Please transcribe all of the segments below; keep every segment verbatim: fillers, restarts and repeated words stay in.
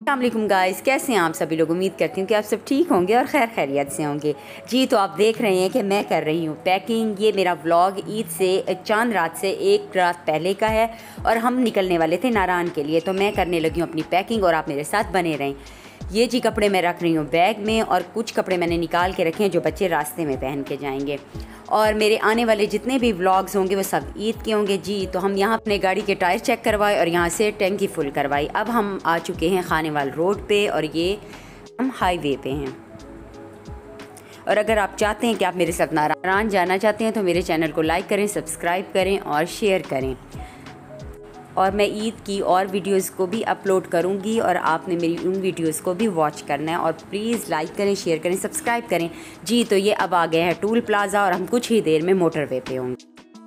अस्सलामुअलैकुम गाइस, कैसे हैं आप सभी लोग। उम्मीद करती हूँ कि आप सब ठीक होंगे और खैर खैरियत से होंगे। जी तो आप देख रहे हैं कि मैं कर रही हूँ पैकिंग। ये मेरा व्लॉग ईद से चांद रात से एक रात पहले का है और हम निकलने वाले थे नारायण के लिए, तो मैं करने लगी हूँ अपनी पैकिंग और आप मेरे साथ बने रहें। ये जी कपड़े मैं रख रही हूँ बैग में और कुछ कपड़े मैंने निकाल के रखे हैं जो बच्चे रास्ते में पहन के जाएंगे। और मेरे आने वाले जितने भी व्लॉग्स होंगे वो सब ईद के होंगे। जी तो हम यहाँ अपने गाड़ी के टायर चेक करवाए और यहाँ से टैंकी फुल करवाई। अब हम आ चुके हैं खानेवाल रोड पे और ये हम हाईवे पे हैं। और अगर आप चाहते हैं कि आप मेरे साथ नारायण जाना चाहते हैं तो मेरे चैनल को लाइक करें, सब्सक्राइब करें और शेयर करें। और मैं ईद की और वीडियोस को भी अपलोड करूंगी और आपने मेरी उन वीडियोस को भी वॉच करना है। और प्लीज़ लाइक करें, शेयर करें, सब्सक्राइब करें। जी तो ये अब आ गया है टूल प्लाज़ा और हम कुछ ही देर में मोटरवे पे होंगे।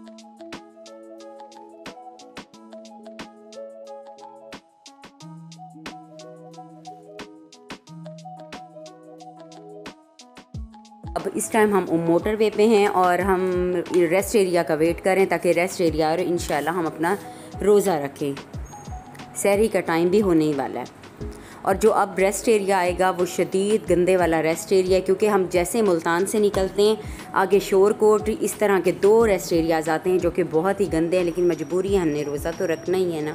अब इस टाइम हम मोटरवे पे हैं और हम रेस्ट एरिया का वेट करें ताकि रेस्ट एरिया और इंशाल्लाह हम अपना रोज़ा रखें। सहरी का टाइम भी होने ही वाला है और जो अब रेस्ट एरिया आएगा वो शदीद गंदे वाला रेस्ट एरिया है, क्योंकि हम जैसे मुल्तान से निकलते हैं आगे शोर कोट इस तरह के दो रेस्ट एरियाज़ आते हैं जो कि बहुत ही गंदे हैं, लेकिन मजबूरी है, हमने रोज़ा तो रखना ही है ना।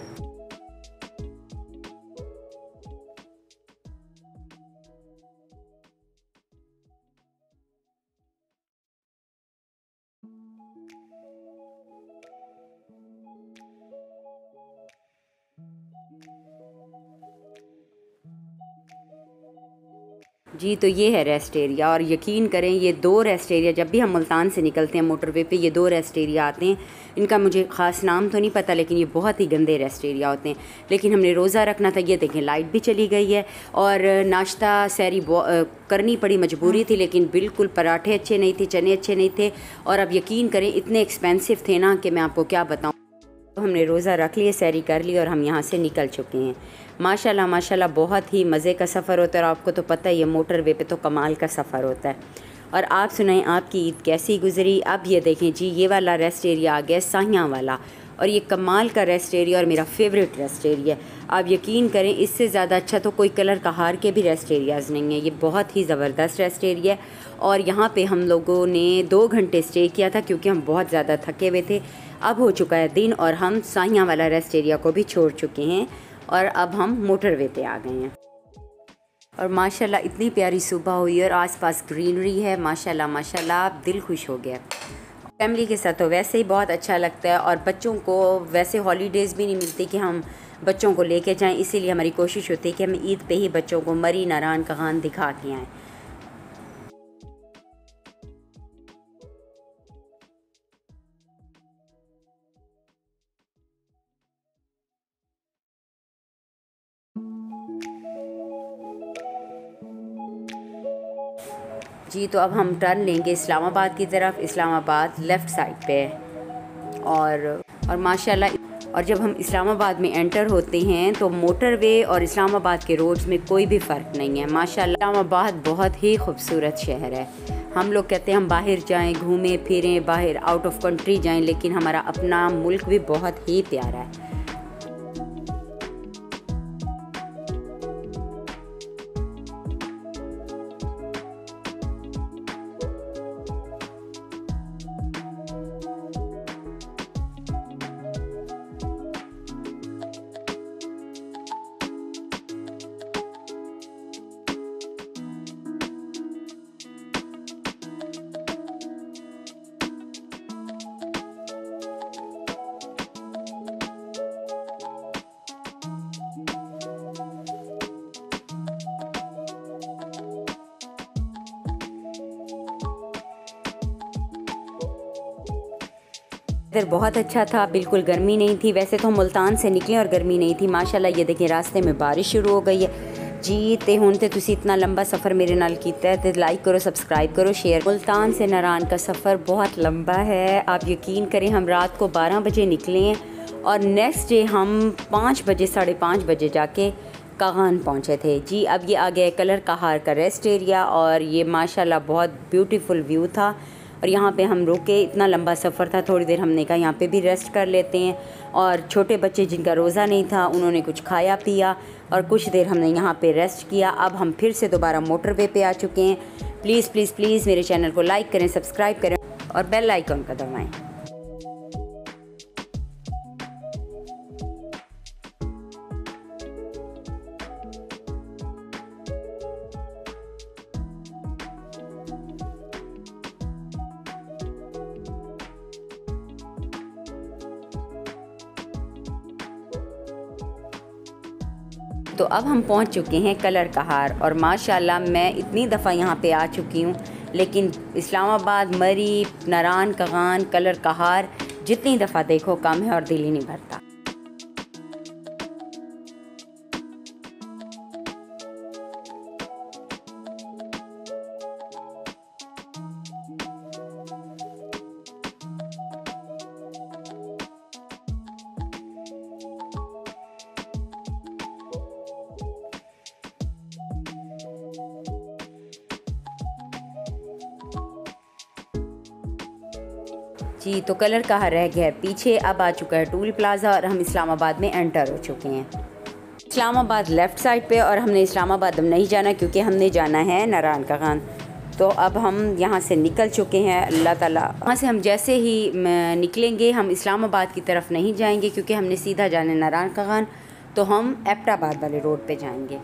जी तो ये है रेस्ट एरिया और यकीन करें ये दो रेस्ट एरिया जब भी हम मुल्तान से निकलते हैं मोटरवे पे ये दो रेस्ट एरिया आते हैं। इनका मुझे ख़ास नाम तो नहीं पता लेकिन ये बहुत ही गंदे रेस्ट एरिया होते हैं। लेकिन हमने रोज़ा रखना था। ये देखें लाइट भी चली गई है और नाश्ता सहरी करनी पड़ी, मजबूरी थी, लेकिन बिल्कुल पराठे अच्छे नहीं थे, चने अच्छे नहीं थे और अब यकीन करें इतने एक्सपेंसिव थे ना कि मैं आपको क्या बताऊँ। तो हमने रोज़ा रख लिए, सहरी कर ली और हम यहाँ से निकल चुके हैं। माशाल्लाह माशाल्लाह बहुत ही मज़े का सफ़र होता है और आपको तो पता ही है मोटरवे पे तो कमाल का सफ़र होता है। और आप सुनाएं आपकी ईद कैसी गुजरी। अब ये देखें जी ये वाला रेस्ट एरिया आ गया साहियाँ वाला और ये कमाल का रेस्ट एरिया और मेरा फेवरेट रेस्ट एरिया। आप यकीन करें इससे ज़्यादा अच्छा तो कोई कलर कहार के भी रेस्ट एरियाज़ नहीं है। ये बहुत ही ज़बरदस्त रेस्ट एरिया है और यहाँ पे हम लोगों ने दो घंटे स्टे किया था क्योंकि हम बहुत ज़्यादा थके हुए थे। अब हो चुका है दिन और हम साहियाँ वाला रेस्ट एरिया को भी छोड़ चुके हैं और अब हम मोटरवे पे आ गए हैं। और माशाल्लाह इतनी प्यारी सुबह हुई और आसपास ग्रीनरी है। माशाल्लाह माशाल्लाह दिल खुश हो गया। फैमिली के साथ तो वैसे ही बहुत अच्छा लगता है और बच्चों को वैसे हॉलीडेज़ भी नहीं मिलती कि हम बच्चों को लेके जाएं, इसीलिए हमारी कोशिश होती है कि हम ईद पे ही बच्चों को मरी नारायण का खान दिखा के आएँ। जी तो अब हम टर्न लेंगे इस्लामाबाद की तरफ। इस्लामाबाद लेफ़्ट साइड पे है और और माशाल्लाह और जब हम इस्लामाबाद में एंटर होते हैं तो मोटरवे और इस्लामाबाद के रोड्स में कोई भी फ़र्क नहीं है। माशाल्लाह इस्लामाबाद बहुत ही खूबसूरत शहर है। हम लोग कहते हैं हम बाहर जाएं, घूमें फिरें, बाहर आउट ऑफ कंट्री जाएं, लेकिन हमारा अपना मुल्क भी बहुत ही प्यारा है। इधर बहुत अच्छा था, बिल्कुल गर्मी नहीं थी। वैसे तो हम मुल्तान से निकले और गर्मी नहीं थी। माशाल्लाह ये देखिए रास्ते में बारिश शुरू हो गई है। जी ते हुण ते तुसी इतना लंबा सफ़र मेरे नाल कीता है तो लाइक करो, सब्सक्राइब करो, शेयर। मुल्तान से नारायण का सफ़र बहुत लंबा है। आप यकीन करें हम रात को बारह बजे निकले हैं और नेक्स्ट डे हम पाँच बजे साढ़े पाँच बजे जाके कागान पहुँचे थे। जी अब ये आ गया कलर कहार का रेस्ट एरिया और ये माशाल्लाह बहुत ब्यूटीफुल व्यू था। और और यहाँ पे हम रुके, इतना लंबा सफ़र था, थोड़ी देर हमने कहा यहाँ पे भी रेस्ट कर लेते हैं। और छोटे बच्चे जिनका रोज़ा नहीं था उन्होंने कुछ खाया पिया और कुछ देर हमने यहाँ पे रेस्ट किया। अब हम फिर से दोबारा मोटरवे पे आ चुके हैं। प्लीज़ प्लीज़ प्लीज़ मेरे चैनल को लाइक करें, सब्सक्राइब करें और बेल आइकन का दबाएँ। तो अब हम पहुंच चुके हैं कलर कहार और माशाल्लाह मैं इतनी दफ़ा यहाँ पे आ चुकी हूँ, लेकिन इस्लामाबाद, मरी, नारान कगान, कलर कहार जितनी दफ़ा देखो कम है और दिल ही नहीं भरता। जी तो कलर कहाँ रह गया है पीछे, अब आ चुका है टूल प्लाज़ा और हम इस्लामाबाद में एंटर हो चुके हैं। इस्लामाबाद लेफ़्ट साइड पे और हमने इस्लामाबाद नहीं जाना क्योंकि हमने जाना है नारान कगान। तो अब हम यहाँ से निकल चुके हैं। अल्लाह ताला, वहाँ से हम जैसे ही निकलेंगे हम इस्लामाबाद की तरफ नहीं जाएंगे क्योंकि हमने सीधा जाना है नारान कगान, तो हम एबटाबाद वाले रोड पे जाएंगे।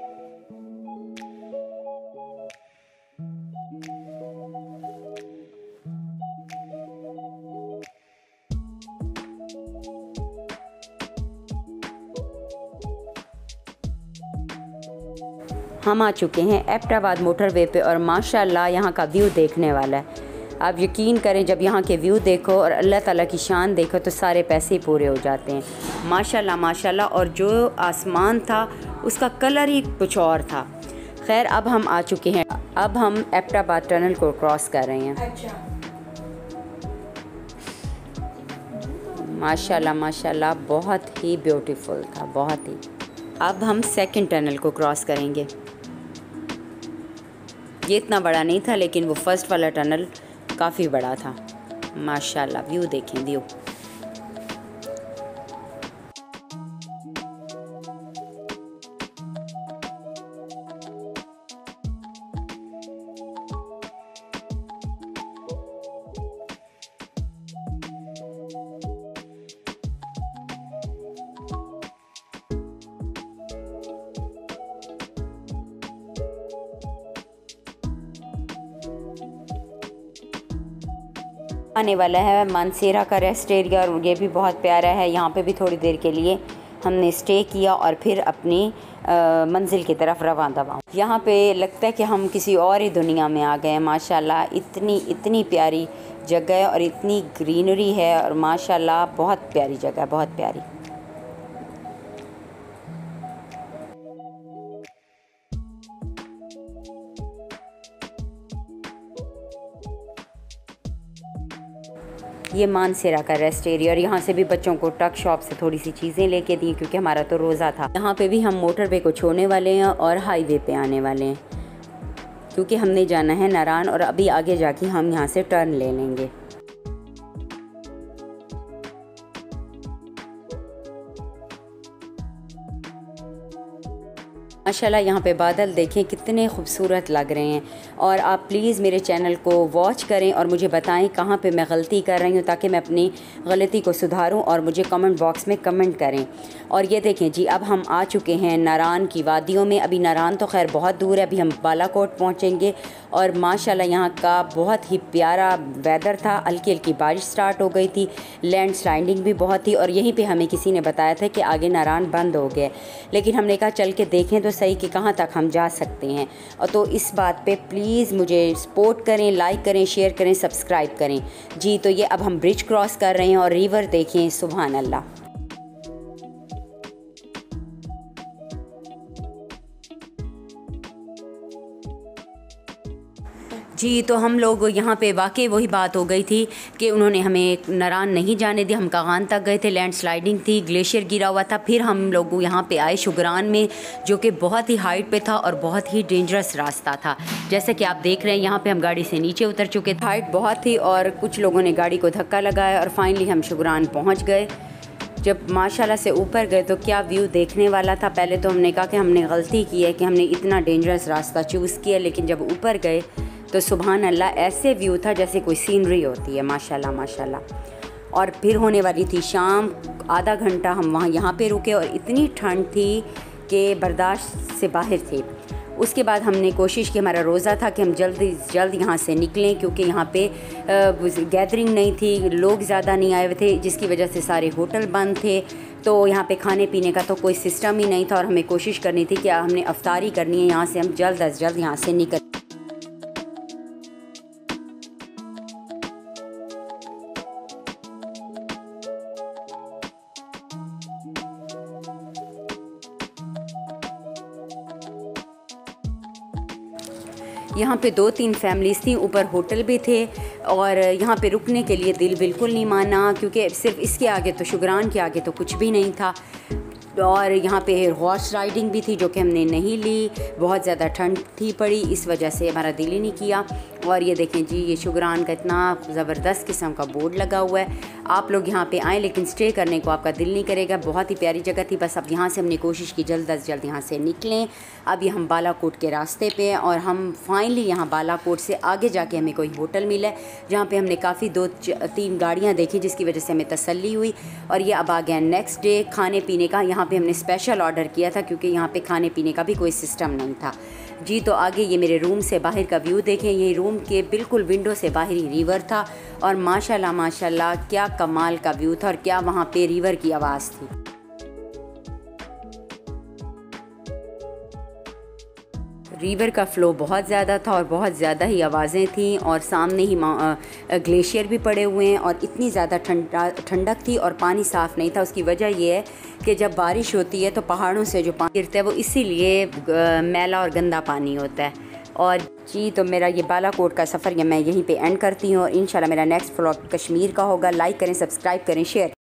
हम आ चुके हैं एबटाबाद मोटरवे पे और माशाल्लाह यहाँ का व्यू देखने वाला है। आप यकीन करें जब यहाँ के व्यू देखो और अल्लाह ताला की शान देखो तो सारे पैसे पूरे हो जाते हैं। माशाल्लाह माशाल्लाह। और जो आसमान था उसका कलर ही कुछ और था। खैर अब हम आ चुके हैं, अब हम एबटाबाद टनल को क्रॉस कर रहे हैं। अच्छा। माशाल्लाह माशाल्लाह बहुत ही ब्यूटीफुल था, बहुत ही। अब हम सेकंड टनल को क्रॉस करेंगे। ये इतना बड़ा नहीं था लेकिन वो फर्स्ट वाला टनल काफ़ी बड़ा था। माशाल्लाह व्यू देखें, व्यू। आने वाला है मानसेरा का रेस्ट एरिया और ये भी बहुत प्यारा है। यहाँ पे भी थोड़ी देर के लिए हमने स्टे किया और फिर अपनी आ, मंजिल की तरफ रवाना दवा। यहाँ पे लगता है कि हम किसी और ही दुनिया में आ गए हैं। माशाल्लाह इतनी इतनी प्यारी जगह है और इतनी ग्रीनरी है और माशाल्लाह बहुत प्यारी जगह है, बहुत प्यारी। ये मानसेरा का रेस्ट एरिया और यहाँ से भी बच्चों को टक शॉप से थोड़ी सी चीज़ें लेके दी क्योंकि हमारा तो रोज़ा था। यहाँ पे भी हम मोटरवे को छोड़ने वाले हैं और हाईवे पे आने वाले हैं क्योंकि हमने जाना है नारान और अभी आगे जाके हम यहाँ से टर्न ले लेंगे। माशाल्लाह यहाँ पे बादल देखें कितने खूबसूरत लग रहे हैं। और आप प्लीज़ मेरे चैनल को वॉच करें और मुझे बताएं कहाँ पे मैं गलती कर रही हूँ ताकि मैं अपनी गलती को सुधारूँ और मुझे कमेंट बॉक्स में कमेंट करें। और ये देखें जी अब हम आ चुके हैं नारान की वादियों में। अभी नारान तो खैर बहुत दूर है, अभी हम बालाकोट पहुँचेंगे। और माशाल्लाह यहाँ का बहुत ही प्यारा वेदर था। हल्की हल्की बारिश स्टार्ट हो गई थी, लैंड स्लाइडिंग भी बहुत थी। और यहीं पे हमें किसी ने बताया था कि आगे नारान बंद हो गए, लेकिन हमने कहा चल के देखें तो सही कि कहाँ तक हम जा सकते हैं। और तो इस बात पे प्लीज़ मुझे सपोर्ट करें, लाइक करें, शेयर करें, सब्सक्राइब करें जी। तो ये अब हम ब्रिज क्रॉस कर रहे हैं और रिवर देखें, सुभान अल्लाह। जी, तो हम लोग यहाँ पे वाकई वही बात हो गई थी कि उन्होंने हमें नरान नहीं जाने दिया। हम कागान तक गए थे, लैंड स्लाइडिंग थी, ग्लेशियर गिरा हुआ था। फिर हम लोग यहाँ पे आए शुगरान में, जो कि बहुत ही हाइट पे था और बहुत ही डेंजरस रास्ता था। जैसे कि आप देख रहे हैं, यहाँ पे हम गाड़ी से नीचे उतर चुके थे। हाइट बहुत थी और कुछ लोगों ने गाड़ी को धक्का लगाया और फाइनली हम शुगरान पहुँच गए। जब माशाल्लाह से ऊपर गए तो क्या व्यू देखने वाला था। पहले तो हमने कहा कि हमने गलती की है कि हमने इतना डेंजरस रास्ता चूज़ किया, लेकिन जब ऊपर गए तो सुभान अल्लाह ऐसे व्यू था जैसे कोई सीनरी होती है, माशाल्लाह माशाल्लाह। और फिर होने वाली थी शाम। आधा घंटा हम वहाँ यहाँ पे रुके और इतनी ठंड थी कि बर्दाश्त से बाहर थे। उसके बाद हमने कोशिश की, हमारा रोज़ा था कि हम जल्दी जल्द यहाँ से निकलें, क्योंकि यहाँ पे गैदरिंग नहीं थी, लोग ज़्यादा नहीं आए हुए थे, जिसकी वजह से सारे होटल बंद थे। तो यहाँ पे खाने पीने का तो कोई सिस्टम ही नहीं था और हमें कोशिश करनी थी कि हमने अफ्तारी करनी है, यहाँ से हम जल्द अज जल्द यहाँ से निकल। यहाँ पे दो तीन फैमिलीज़ थी, ऊपर होटल भी थे और यहाँ पे रुकने के लिए दिल बिल्कुल नहीं माना, क्योंकि सिर्फ इसके आगे तो शुगरान के आगे तो कुछ भी नहीं था। और यहाँ पे हॉर्स राइडिंग भी थी, जो कि हमने नहीं ली, बहुत ज़्यादा ठंड थी पड़ी, इस वजह से हमारा दिल ही नहीं किया। और ये देखें जी, ये शुगरान का इतना ज़बरदस्त किस्म का बोर्ड लगा हुआ है। आप लोग यहाँ पे आएँ, लेकिन स्टे करने को आपका दिल नहीं करेगा। बहुत ही प्यारी जगह थी। बस अब यहाँ से हमने कोशिश की जल्द अज जल्द यहाँ से निकलें। अब ये हम बालाकोट के रास्ते पे हैं और हम फाइनली यहाँ बालाकोट से आगे जाके हमें कोई होटल मिला है, जहाँ पे हमने काफ़ी दो तीन गाड़ियाँ देखी, जिसकी वजह से हमें तसल्ली हुई। और ये अब आ गया नेक्स्ट डे खाने पीने का। यहाँ पे हमने स्पेशल ऑर्डर किया था, क्योंकि यहाँ पे खाने पीने का भी कोई सिस्टम नहीं था। जी, तो आगे ये मेरे रूम से बाहर का व्यू देखें। यही रूम के बिल्कुल विंडो से बाहर ही रिवर था और माशाल्लाह माशाल्लाह क्या कमाल का व्यू था और क्या वहाँ पे रिवर की आवाज़ थी। रिवर का फ़्लो बहुत ज़्यादा था और बहुत ज़्यादा ही आवाज़ें थीं और सामने ही ग्लेशियर भी पड़े हुए हैं और इतनी ज़्यादा ठंडा ठंडक थी और पानी साफ़ नहीं था। उसकी वजह यह है कि जब बारिश होती है तो पहाड़ों से जो पानी गिरता है वो इसीलिए मैला और गंदा पानी होता है। और जी, तो मेरा ये बालाकोट का सफ़र मैं यहीं पे एंड करती हूँ और इंशाल्लाह मेरा नेक्स्ट व्लॉग कश्मीर का होगा। लाइक करें, सब्सक्राइब करें, शेयर